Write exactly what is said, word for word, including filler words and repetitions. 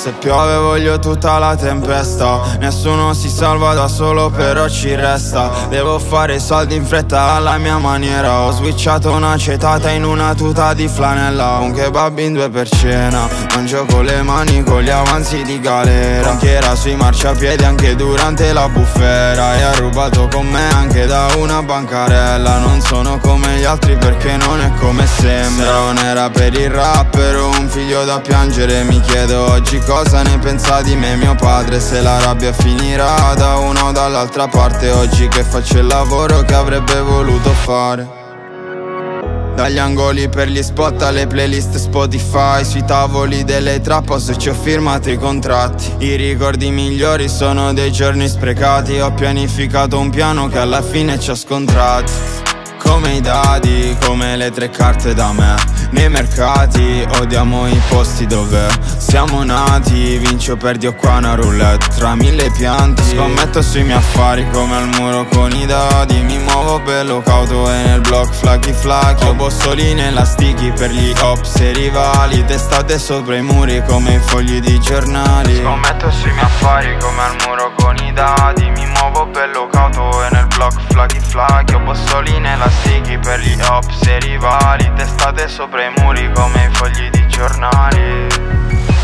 Se piove voglio tutta la tempesta. Nessuno si salva da solo, però ci resta. Devo fare soldi in fretta alla mia maniera. Ho switchato una cetata in una tuta di flanella. Un kebab in due per cena. Mangio con le mani con gli avanzi di galera. Con chi era sui marciapiedi anche durante la bufera. E ha rubato con me anche da una bancarella. Non sono come gli altri perché non è come sembra. Se non era per il rap ero un figlio da piangere. Mi chiedo oggi cosa ne pensa di me mio padre. Se la rabbia finirà da una o dall'altra parte. Oggi che faccio il lavoro che avrebbe voluto fare. Dagli angoli per gli spot alle playlist Spotify. Sui tavoli delle trap house ci ho firmato i contratti. I ricordi migliori sono dei giorni sprecati. Ho pianificato un piano che alla fine ci ha scontrati. Come i dadi, come le tre carte da me. Nei mercati odiamo i posti dove siamo nati. Vinci o perdi o qua una roulette tra mille pianti. Scommetto sui miei affari come al muro con i dadi. Mi muovo bello cauto e nel block flacchi flacchi. Ho bossoline elastichi per gli ops e rivali. Testate sopra i muri come i fogli di giornali. Scommetto sui miei affari come al muro con i dadi. Mi muovo bello cauto e nel block flacchi flacchi. Ho bossoline elastichi per gli ops e rivali. Testate sopra i muri come i fogli di giornali.